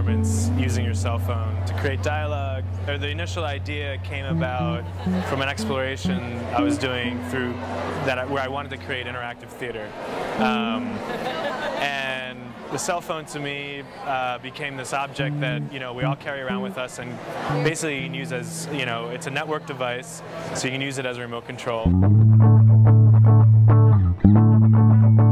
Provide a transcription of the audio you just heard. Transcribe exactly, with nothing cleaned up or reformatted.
performance using your cell phone to create dialogue. The initial idea came about from an exploration I was doing through that I, where I wanted to create interactive theater. Um, and the cell phone to me uh, became this object that, you know, we all carry around with us, and basically you can use as, you know, it's a network device, so you can use it as a remote control.